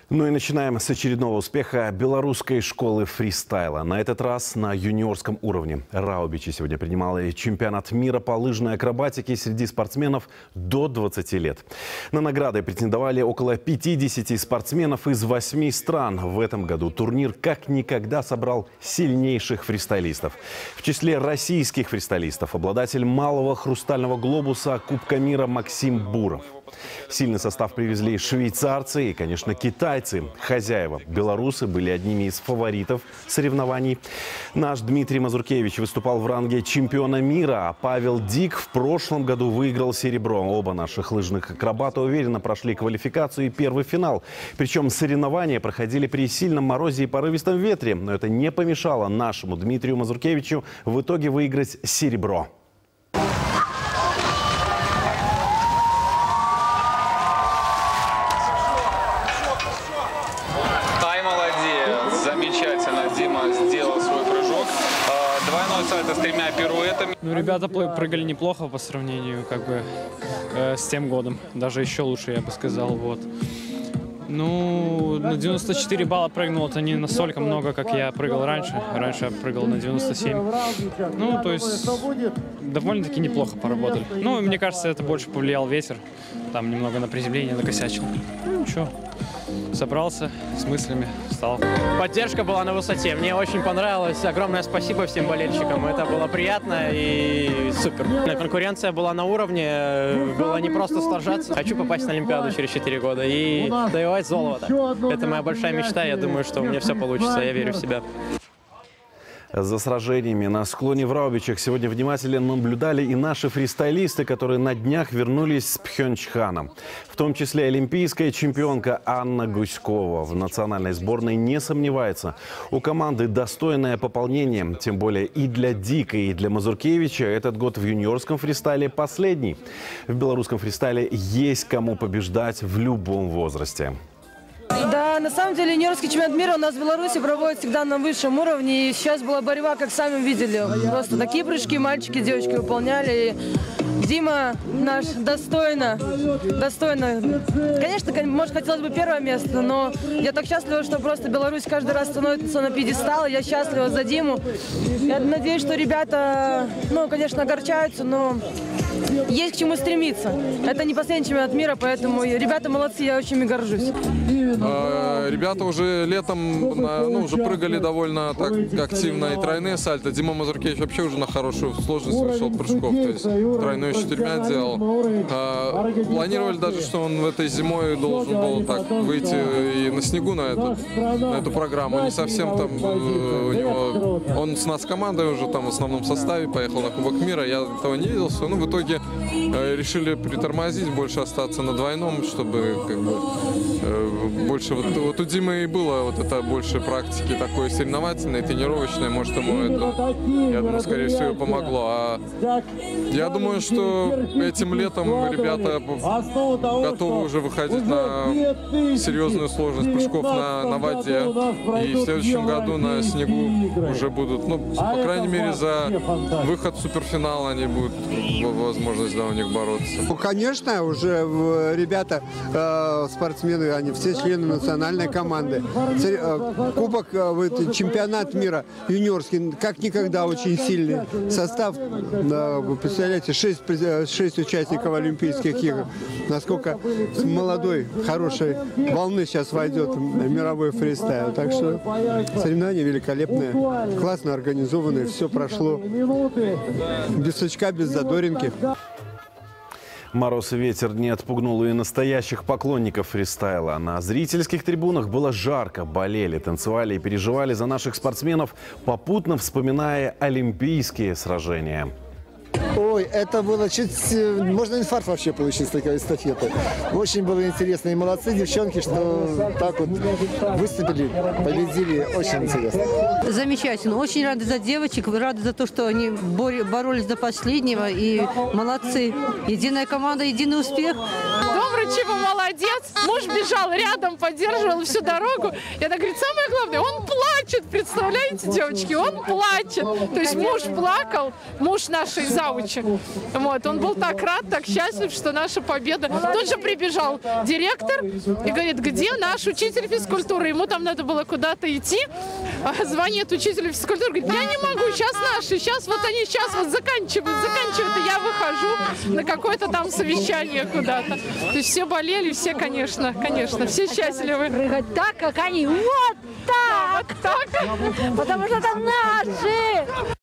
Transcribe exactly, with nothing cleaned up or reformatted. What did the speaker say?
Ну и начинаем с очередного успеха белорусской школы фристайла. На этот раз на юниорском уровне. Раубичи сегодня принимали чемпионат мира по лыжной акробатике среди спортсменов до двадцати лет. На награды претендовали около пятидесяти спортсменов из восьми стран. В этом году турнир как никогда собрал сильнейших фристайлистов. В числе российских фристайлистов обладатель малого хрустального глобуса Кубка мира Максим Буров. Сильный состав привезли швейцарцы и, конечно, китайцы. Хозяева белорусы были одними из фаворитов соревнований. Наш Дмитрий Мазуркевич выступал в ранге чемпиона мира, а Павел Дик в прошлом году выиграл серебро. Оба наших лыжных акробата уверенно прошли квалификацию и первый финал. Причем соревнования проходили при сильном морозе и порывистом ветре. Но это не помешало нашему Дмитрию Мазуркевичу в итоге выиграть серебро. Замечательно Дима сделал свой прыжок. Двойной сальто с тремя пируэтами. Ну, ребята прыгали неплохо по сравнению как бы э, с тем годом. Даже еще лучше, я бы сказал. Вот. Ну, на девяносто четыре балла прыгнул. Это не настолько много, как я прыгал раньше. Раньше я прыгал на девяносто семь. Ну, то есть довольно-таки неплохо поработали. Ну, мне кажется, это больше повлиял ветер. Там немного на приземление накосячил. Ну, ничего. Собрался с мыслями, встал. Поддержка была на высоте. Мне очень понравилось. Огромное спасибо всем болельщикам. Это было приятно и супер. Конкуренция была на уровне. Было не просто сторжаться. Хочу попасть на Олимпиаду через четыре года и завоевать золото. Это моя большая мечта. Я думаю, что у меня все получится. Я верю в себя. За сражениями на склоне в Раубичах сегодня внимательно наблюдали и наши фристайлисты, которые на днях вернулись с Пхенчхана. В том числе олимпийская чемпионка Анна Гуськова в национальной сборной не сомневается. У команды достойное пополнение, тем более и для Дика, и для Мазуркевича этот год в юниорском фристайле последний. В белорусском фристайле есть кому побеждать в любом возрасте. Да, на самом деле юниорский чемпионат мира у нас в Беларуси проводят всегда на высшем уровне. И сейчас была борьба, как сами видели. Просто такие прыжки мальчики, девочки выполняли. И Дима наш достойно, достойно. Конечно, может, хотелось бы первое место, но я так счастлива, что просто Беларусь каждый раз становится на пьедестал. Я счастлива за Диму. Я надеюсь, что ребята, ну, конечно, огорчаются, но есть к чему стремиться. Это не последний чемпионат мира, поэтому ребята молодцы, я очень ими горжусь. Ребята уже летом ну, уже прыгали довольно так активно и тройные сальто. Дима Мазуркевич вообще уже на хорошую сложность совершил прыжков, то есть тройную с четырьмя делал. А, планировали даже, что он в этой зимой должен был так выйти и на снегу на эту, на эту программу. Не совсем там у него, он с нас командой уже там в основном составе поехал на Кубок мира, я этого не видел. Ну, в итоге э, решили притормозить, больше остаться на двойном, чтобы как бы э, больше вот, вот у Димы и было вот это больше практики такой соревновательной, тренировочной, может ему это, я думаю, скорее всего, помогло. А я думаю, что этим летом ребята готовы уже выходить на серьезную сложность прыжков на, на воде, и в следующем году на снегу уже будут, ну, по крайней мере, за выход в суперфинал они будут возможность, да, у них бороться. Ну, конечно, уже ребята, э, спортсмены, они все члены национальной команды. Кубок, э, чемпионат мира юниорский, как никогда очень сильный состав. Э, вы представляете, шесть, шесть участников Олимпийских игр. Насколько с молодой, хорошей волны сейчас войдет мировой фристайл. Так что соревнования великолепные, классно организованные, все прошло без сучка, без задоринки. Мороз и ветер не отпугнул и настоящих поклонников фристайла. На зрительских трибунах было жарко, болели, танцевали и переживали за наших спортсменов, попутно вспоминая олимпийские сражения. Ой, это было чуть... Можно инфаркт вообще получить с такой эстафеты. Очень было интересно. И молодцы девчонки, что так вот выступили, победили. Очень интересно. Замечательно. Очень рады за девочек. Рады за то, что они боролись до последнего. И молодцы. Единая команда, единый успех. Добрый Дочева молодец. Муж бежал рядом, поддерживал всю дорогу. И она говорит, самое главное, он плачет, представляете, девочки, он плачет. То есть муж плакал, муж нашей заучи. Вот, он был так рад, так счастлив, что наша победа. Тут же прибежал директор и говорит, где наш учитель физкультуры? Ему там надо было куда-то идти. Звонит учитель физкультуры, говорит, я не могу, сейчас наши, сейчас вот они сейчас вот заканчивают, заканчивают, и я выхожу на какое-то там совещание куда-то. То есть все болели, все, конечно, конечно, все счастливы. Прыгать так, как они, вот так! Да, вот так! Потому что это наши!